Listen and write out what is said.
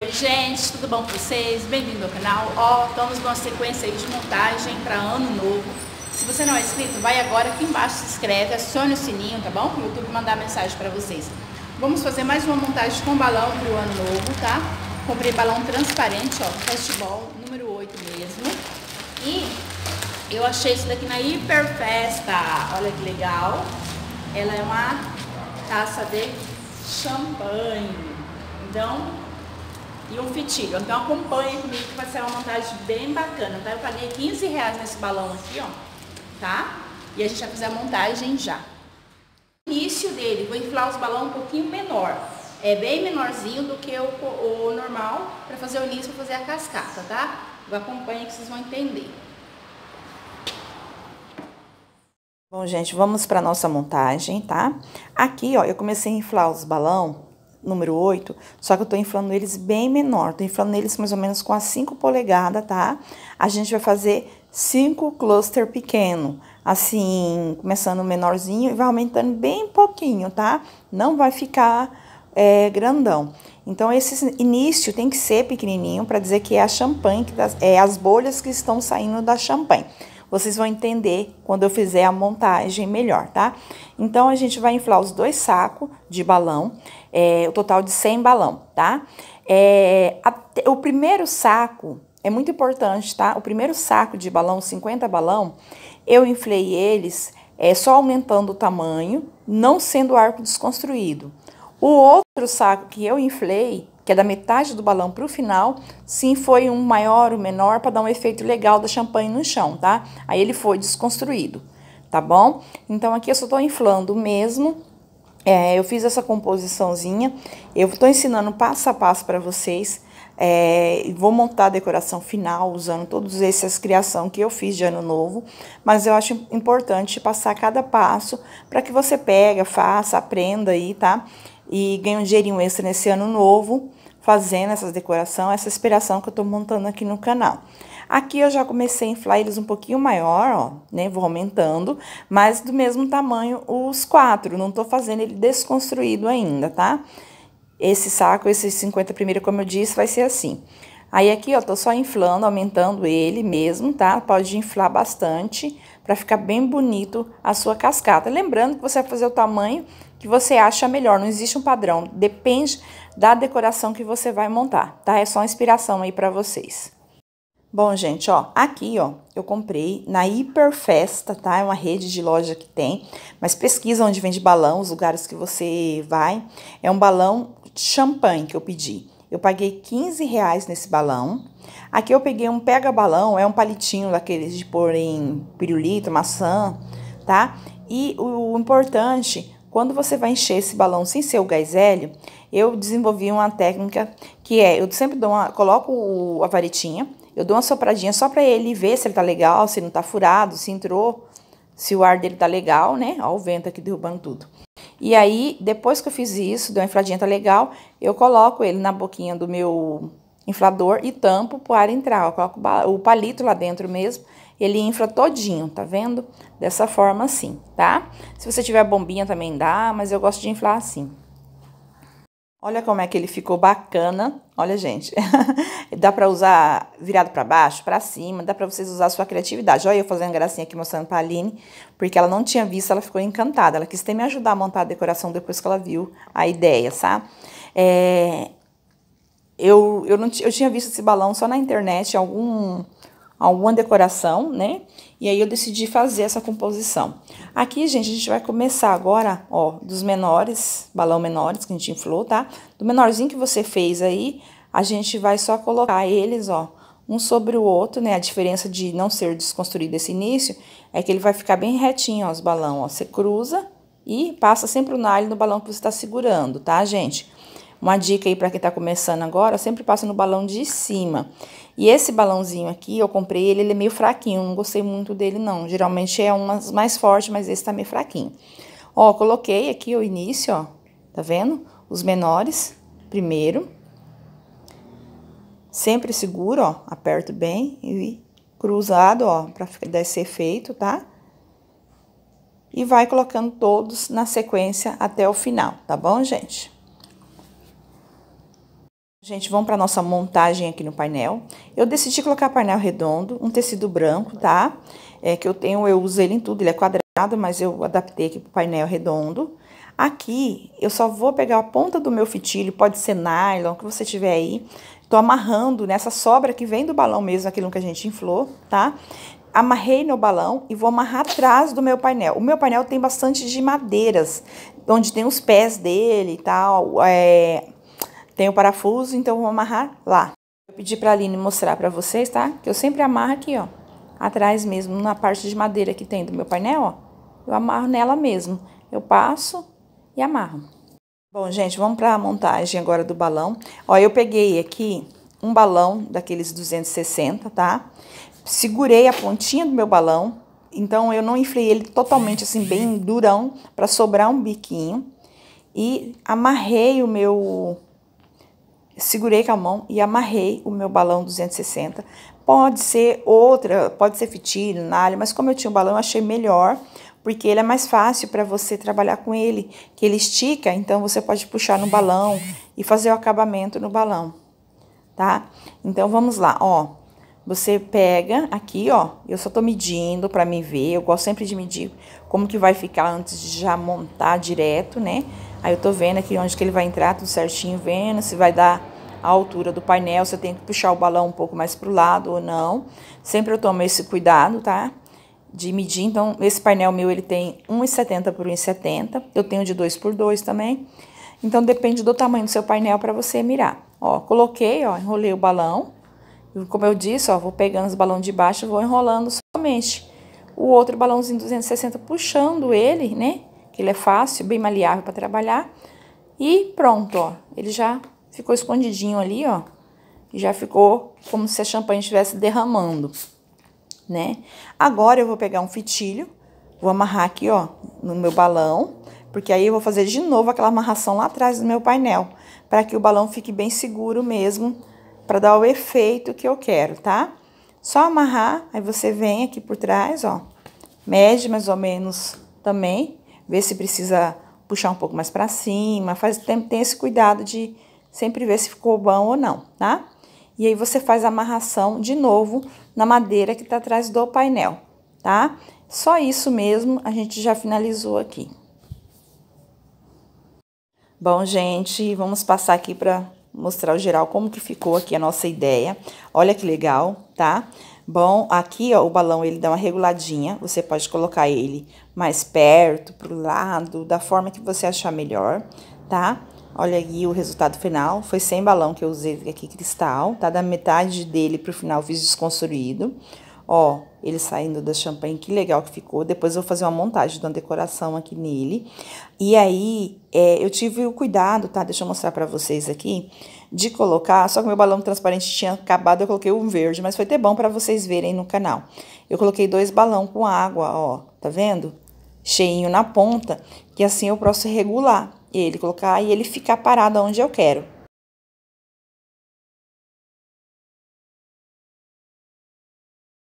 Oi gente, tudo bom com vocês? Bem-vindo ao canal. Ó, estamos numa sequência aí de montagem para ano novo. Se você não é inscrito, vai agora aqui embaixo, se inscreve, acione o sininho, tá bom? Para o YouTube mandar mensagem para vocês. Vamos fazer mais uma montagem com balão para o ano novo, tá? Comprei balão transparente, ó, Fastball número 8 mesmo. E eu achei isso daqui na Hiperfesta. Olha que legal. Ela é uma taça de champanhe. Então, e um fitilho. Então acompanhe comigo que vai ser uma montagem bem bacana, tá? Eu paguei R$15 nesse balão aqui, ó, tá? E a gente vai fazer a montagem já. O início dele, vou inflar os balões um pouquinho menor. É bem menorzinho do que o normal, para fazer o início, para fazer a cascata, tá? Acompanhe que vocês vão entender. Bom, gente, vamos para nossa montagem, tá? Aqui, ó, eu comecei a inflar os balões número 8, só que eu tô inflando eles bem menor, tô inflando eles mais ou menos com as 5 polegadas, tá? A gente vai fazer 5 cluster pequeno, assim, começando menorzinho e vai aumentando bem pouquinho, tá? Não vai ficar grandão. Então, esse início tem que ser pequenininho para dizer que é a champanhe, as bolhas que estão saindo da champanhe. Vocês vão entender quando eu fizer a montagem melhor, tá? Então, a gente vai inflar os 2 sacos de balão, o total de 100 balão, tá? O primeiro saco é muito importante, tá? O primeiro saco de balão, 50 balão, eu inflei eles só aumentando o tamanho, não sendo arco desconstruído. O outro saco que eu inflei, que é da metade do balão para o final, sim, foi um maior ou menor para dar um efeito legal da champanhe no chão, tá? Aí ele foi desconstruído, tá bom? Então, aqui eu só tô inflando mesmo. Eu fiz essa composiçãozinha, eu tô ensinando passo a passo para vocês. Vou montar a decoração final usando todas essas criações que eu fiz de ano novo, mas eu acho importante passar cada passo para que você pega, faça, aprenda aí, tá? E ganhe um dinheirinho extra nesse ano novo, fazendo essas decorações, essa inspiração que eu tô montando aqui no canal. Aqui eu já comecei a inflar eles um pouquinho maior, ó, né? Vou aumentando, mas do mesmo tamanho os 4, não tô fazendo ele desconstruído ainda, tá? Esse saco, esses 50 primeiro, como eu disse, vai ser assim. Aí aqui, ó, tô só inflando, aumentando ele mesmo, tá? Pode inflar bastante, pra ficar bem bonito a sua cascata. Lembrando que você vai fazer o tamanho que você acha melhor, não existe um padrão, depende da decoração que você vai montar, tá? É só uma inspiração aí pra vocês. Bom, gente, ó, aqui, ó, eu comprei na Hiperfesta, tá? É uma rede de loja que tem, mas pesquisa onde vende balão, os lugares que você vai. É um balão champanhe que eu pedi. Eu paguei R$15 nesse balão. Aqui eu peguei um pega-balão, é um palitinho daqueles de pôr em pirulito, maçã, tá? E o importante, quando você vai encher esse balão sem ser o gás hélio, eu desenvolvi uma técnica que eu sempre coloco a varetinha, eu dou uma sopradinha só pra ele ver se ele tá legal, se não tá furado, se entrou, se o ar dele tá legal, né? Ó o vento aqui derrubando tudo. E aí, depois que eu fiz isso, deu uma infladinha, tá legal, eu coloco ele na boquinha do meu inflador e tampo pro ar entrar. Eu coloco o palito lá dentro mesmo, ele infla todinho, tá vendo? Dessa forma assim, tá? Se você tiver bombinha também dá, mas eu gosto de inflar assim. Olha como é que ele ficou bacana. Olha, gente, dá pra usar virado pra baixo, pra cima, dá pra vocês usar a sua criatividade. Olha eu fazendo gracinha aqui mostrando pra Aline, porque ela não tinha visto, ela ficou encantada. Ela quis até me ajudar a montar a decoração depois que ela viu a ideia, sabe? Eu tinha visto esse balão só na internet, alguma decoração, né? E aí eu decidi fazer essa composição. Aqui, gente, a gente vai começar agora, ó, dos menores, balão menores que a gente inflou, tá? Do menorzinho que você fez aí, a gente vai só colocar eles, ó, um sobre o outro, né? A diferença de não ser desconstruído esse início é que ele vai ficar bem retinho, ó, os balão, ó. Você cruza e passa sempre o nylon no balão que você tá segurando, tá, gente? Uma dica aí para quem tá começando agora, sempre passa no balão de cima. E esse balãozinho aqui, eu comprei ele é meio fraquinho, não gostei muito dele não. Geralmente é umas mais fortes, mas esse tá meio fraquinho. Ó, coloquei aqui o início, ó, tá vendo? Os menores, primeiro. Sempre seguro, ó, aperto bem e cruzado, ó, pra dar esse efeito, tá? E vai colocando todos na sequência até o final, tá bom, gente? Gente, vamos para nossa montagem aqui no painel. Eu decidi colocar painel redondo, um tecido branco, tá? Que eu uso ele em tudo, ele é quadrado, mas eu adaptei aqui pro painel redondo. Aqui, eu só vou pegar a ponta do meu fitilho, pode ser nylon, o que você tiver aí. Tô amarrando nessa sobra que vem do balão mesmo, aquilo que a gente inflou, tá? Amarrei no balão e vou amarrar atrás do meu painel. O meu painel tem bastante de madeiras, onde tem os pés dele e tal, tem o parafuso, então eu vou amarrar lá. Eu pedi pra Aline mostrar pra vocês, tá? Que eu sempre amarro aqui, ó. Atrás mesmo, na parte de madeira que tem do meu painel, ó. Eu amarro nela mesmo. Eu passo e amarro. Bom, gente, vamos pra montagem agora do balão. Ó, eu peguei aqui um balão daqueles 260, tá? Segurei a pontinha do meu balão. Então, eu não inflei ele totalmente assim, bem durão, pra sobrar um biquinho. E amarrei o meu... Segurei com a mão e amarrei o meu balão 260. Pode ser outra, pode ser fitilho, nalha, mas como eu tinha o balão, eu achei melhor, porque ele é mais fácil para você trabalhar com ele, que ele estica, então você pode puxar no balão e fazer o acabamento no balão, tá? Então, vamos lá, ó. Você pega aqui, ó, eu só tô medindo pra me ver, eu gosto sempre de medir como que vai ficar antes de já montar direto, né? Aí eu tô vendo aqui onde que ele vai entrar, tudo certinho, vendo se vai dar a altura do painel, se eu tenho que puxar o balão um pouco mais pro lado ou não. Sempre eu tomo esse cuidado, tá? De medir, então, esse painel meu, ele tem 1,70 por 1,70, eu tenho de 2 por 2 também. Então, depende do tamanho do seu painel pra você mirar. Ó, coloquei, ó, enrolei o balão. Como eu disse, ó, vou pegando os balões de baixo e vou enrolando somente o outro balãozinho 260, puxando ele, né? Que ele é fácil, bem maleável para trabalhar. E pronto, ó. Ele já ficou escondidinho ali, ó. E já ficou como se a champanhe estivesse derramando, né? Agora eu vou pegar um fitilho, vou amarrar aqui, ó, no meu balão. Porque aí eu vou fazer de novo aquela amarração lá atrás do meu painel. Para que o balão fique bem seguro mesmo, para dar o efeito que eu quero, tá? Só amarrar, aí você vem aqui por trás, ó, mede mais ou menos também, vê se precisa puxar um pouco mais pra cima, tem esse cuidado de sempre ver se ficou bom ou não, tá? E aí você faz a amarração de novo na madeira que tá atrás do painel, tá? Só isso mesmo, a gente já finalizou aqui. Bom, gente, vamos passar aqui pra mostrar o geral como que ficou aqui a nossa ideia. Olha que legal, tá? Bom, aqui, ó, o balão, ele dá uma reguladinha. Você pode colocar ele mais perto, pro lado, da forma que você achar melhor, tá? Olha aí o resultado final. Foi sem balão que eu usei aqui, cristal, tá? Da metade dele pro final eu fiz desconstruído. Ó, ele saindo da champanhe, que legal que ficou. Depois eu vou fazer uma montagem de uma decoração aqui nele. E aí, eu tive o cuidado, tá? Deixa eu mostrar pra vocês aqui, de colocar, só que meu balão transparente tinha acabado, eu coloquei um verde, mas foi até bom pra vocês verem no canal. Eu coloquei 2 balões com água, ó, tá vendo? Cheinho na ponta, que assim eu posso regular ele, colocar e ele ficar parado onde eu quero.